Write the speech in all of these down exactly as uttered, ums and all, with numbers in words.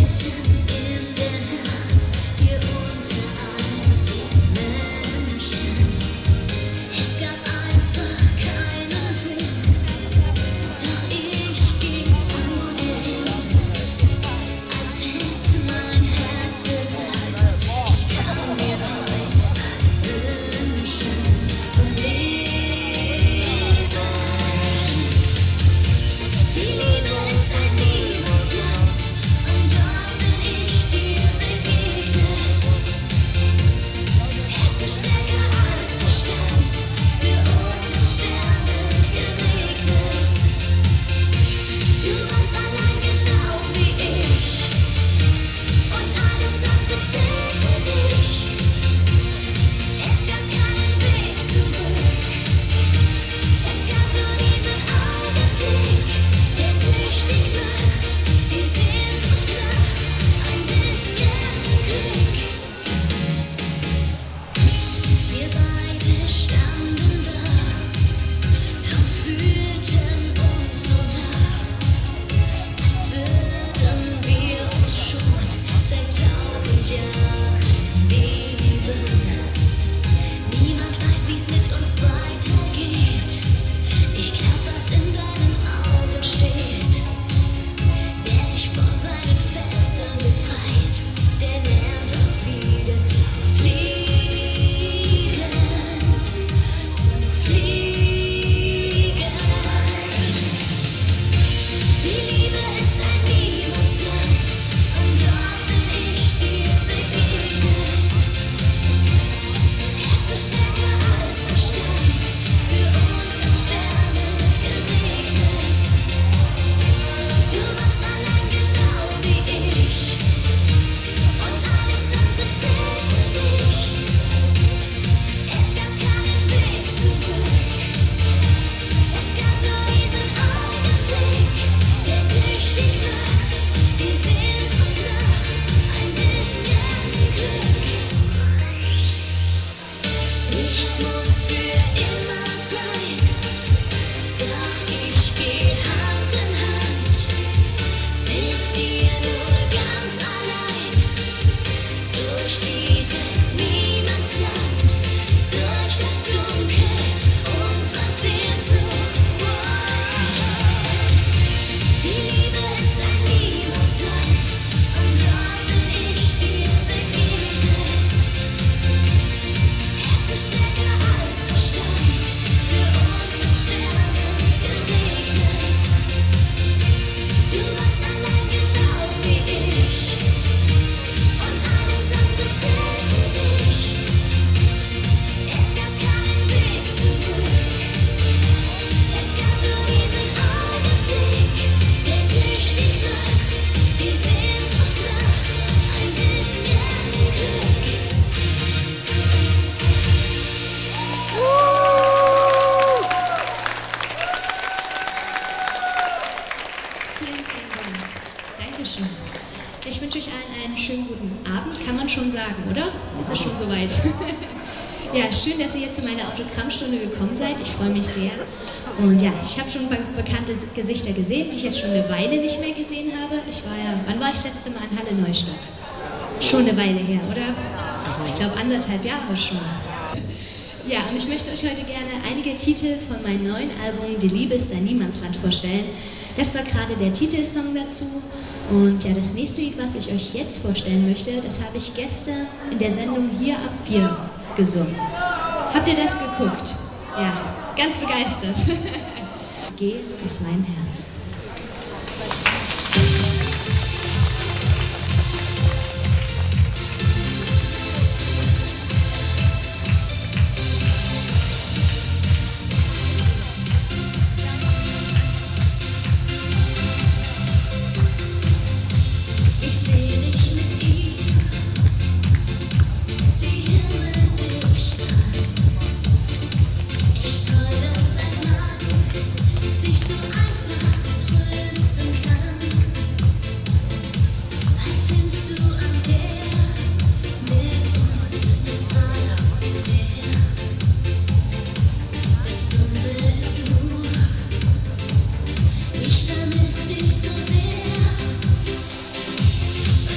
Ich wünsche euch allen einen schönen guten Abend, kann man schon sagen, oder? Ist es schon soweit? Ja, schön, dass ihr jetzt zu meiner Autogrammstunde gekommen seid. Ich freue mich sehr. Und ja, ich habe schon be bekannte Gesichter gesehen, die ich jetzt schon eine Weile nicht mehr gesehen habe. Ich war ja, wann war ich das letzte Mal in Halle Neustadt? Schon eine Weile her, oder? Ich glaube anderthalb Jahre schon. Ja, und ich möchte euch heute gerne einige Titel von meinem neuen Album Die Liebe ist ein Niemandsland vorstellen. Das war gerade der Titelsong dazu. Und ja, das nächste Lied, was ich euch jetzt vorstellen möchte, das habe ich gestern in der Sendung Hier ab vier gesungen. Habt ihr das geguckt? Ja, ganz begeistert. Geh aus meinem Herz. Ich sehe dich mit ihm, sie himmelt dich an. Echt toll, dass ein Mann sich so einfach trösten kann. Was findest du an der mit uns? Es war doch mehr. Das Dumme ist nur, ich vermiss dich so sehr.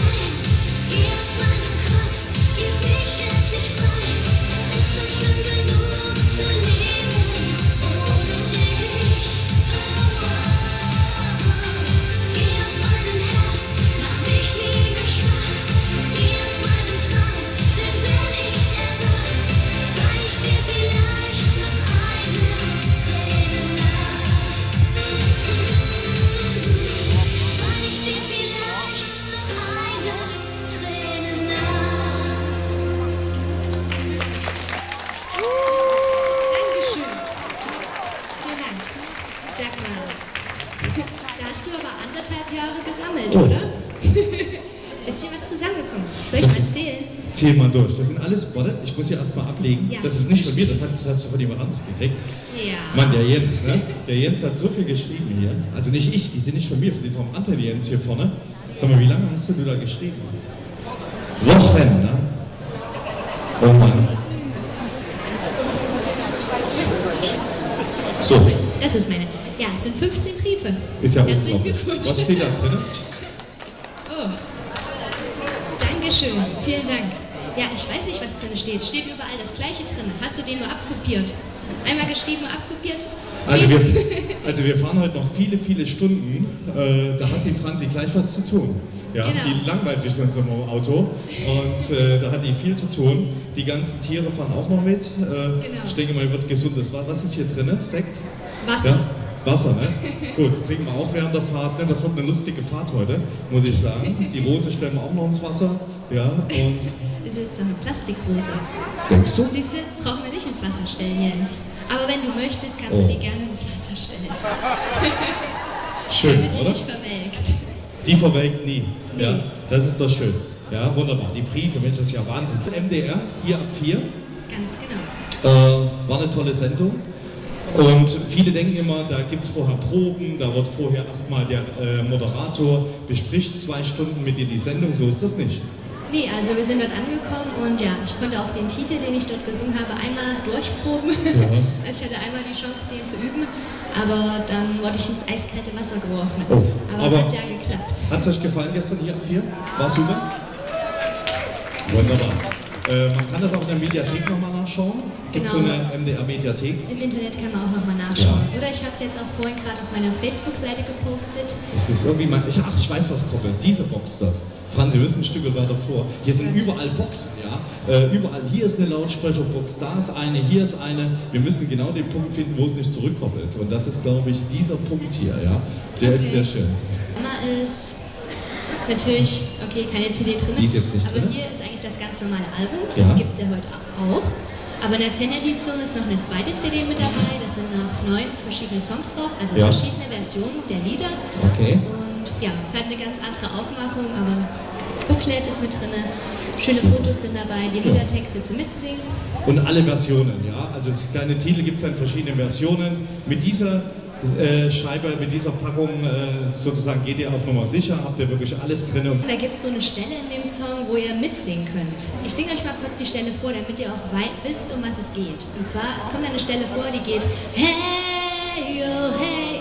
rein. Geh aus meinem Kopf, gib mich endlich frei. Es ist schon schlimm genug zu leben ohne dich. Geh aus meinem Herz, mach mich nie mehr schwach. Geh aus meinem Traum, denn wenn ich erwach, wein ich dir vielleicht noch eine Träne nach. Wein ich dir vielleicht noch eine Träne nach. Dankeschön. Vielen Dank. Sag mal, da hast du aber anderthalb Jahre gesammelt, Oh. oder? Bisschen was zusammengekommen. Soll ich Das- mal erzählen? Zähl mal durch. Das sind alles, warte, ich muss hier erstmal ablegen. Ja. Das ist nicht von mir, das, hat, das hast du von jemand anderes gekriegt. Ja. Mann, der Jens, ne? Der Jens hat so viel geschrieben hier. Also nicht ich, die sind nicht von mir, die sind vom anderen Jens hier vorne. Sag mal, wie lange hast du da geschrieben? Wochen, ne? Oh Mann. So, Das ist meine. Ja, es sind fünfzehn Briefe. ist ja Herzlichen unglaublich. Glückwunsch. Was steht da drin? Oh. Dankeschön. Vielen Dank. Ja, ich weiß nicht, was drin steht. Steht überall das Gleiche drin. Hast du den nur abkopiert? Einmal geschrieben und abkopiert? Also wir, also wir fahren heute noch viele, viele Stunden. Äh, da hat die Franzi gleich was zu tun. Ja, Genau. Die langweilt sich sonst im Auto und äh, da hat die viel zu tun. Die ganzen Tiere fahren auch noch mit. Äh, Genau. Ich denke mal, wird gesundes Wasser. Was ist hier drin? Sekt? Wasser. Ja? Wasser, ne? Gut, trinken wir auch während der Fahrt. Ne? Das wird eine lustige Fahrt heute, muss ich sagen. Die Rose stellen wir auch noch ins Wasser. Ja, und Es ist so eine Plastikrose. denkst du? Siehst du, brauchen wir nicht ins Wasser stellen, Jens. Aber wenn du möchtest, kannst Oh. du die gerne ins Wasser stellen. Schön, Damit die oder? nicht verwelkt. Die verwelkt nie. Ja, Nee. das ist doch schön. Ja, wunderbar. Die Briefe, Mensch, das ist ja Wahnsinn. M D R, hier ab vier. Ganz genau. Äh, war eine tolle Sendung. Und viele denken immer, da gibt es vorher Proben, da wird vorher erstmal der äh, Moderator bespricht zwei Stunden mit dir die Sendung. So ist das nicht. Nee, also wir sind dort angekommen und ja, ich konnte auch den Titel, den ich dort gesungen habe, einmal durchproben. Also ich hatte einmal die Chance, den zu üben, aber dann wurde ich ins eiskalte Wasser geworfen. Oh, aber, aber- hat ja geklappt. Hat es euch gefallen gestern hier ab vier? War super? Wunderbar. Äh, man kann das auch in der Mediathek nochmal nachschauen. Gibt es so Genau. eine M D R-Mediathek? Im Internet kann man auch nochmal nachschauen. Oder ich habe es jetzt auch vorhin gerade auf meiner Facebook-Seite gepostet. Das ist irgendwie mein. Ich, ach, ich weiß, was kommt. Diese Box dort. Franzi, wir müssen ein Stück weiter vor. Hier sind überall Boxen, ja. Äh, überall. Hier ist eine Lautsprecherbox, da ist eine, hier ist eine. Wir müssen genau den Punkt finden, wo es nicht zurückkoppelt. Und das ist, glaube ich, dieser Punkt hier, ja. Der ist Okay. sehr schön. Einmal ist natürlich, okay, keine C D drin. Die ist jetzt nicht aber drin. hier ist eigentlich das ganz normale Album. Das Ja. gibt es ja heute auch. Aber in der Fan-Edition ist noch eine zweite C D mit dabei. Da sind noch neun verschiedene Songs drauf, also Ja. verschiedene Versionen der Lieder. Okay. Und ja, es hat eine ganz andere Aufmachung, aber Booklet ist mit drin, schöne Fotos sind dabei, die Liedertexte zum Mitsingen. Und alle Versionen, ja. Also es- deine Titel gibt es ja in verschiedenen Versionen. Mit dieser äh, Scheibe, mit dieser Packung äh, sozusagen geht ihr auf Nummer sicher, habt ihr wirklich alles drin. Und Und da gibt es so eine Stelle in dem Song, wo ihr mitsingen könnt. Ich singe euch mal kurz die Stelle vor, damit ihr auch wei- wisst, um was es geht. Und zwar kommt eine Stelle vor, die geht Hey, yo, hey,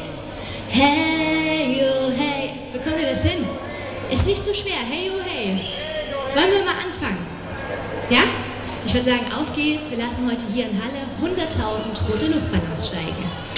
hey, yo, hey. Bekommt ihr das hin? Ist nicht so schwer. Hey, yo, hey. Wollen wir mal anfangen? Ja? Ich würde sagen, auf geht's. Wir lassen heute hier in Halle hunderttausend rote Luftballons steigen.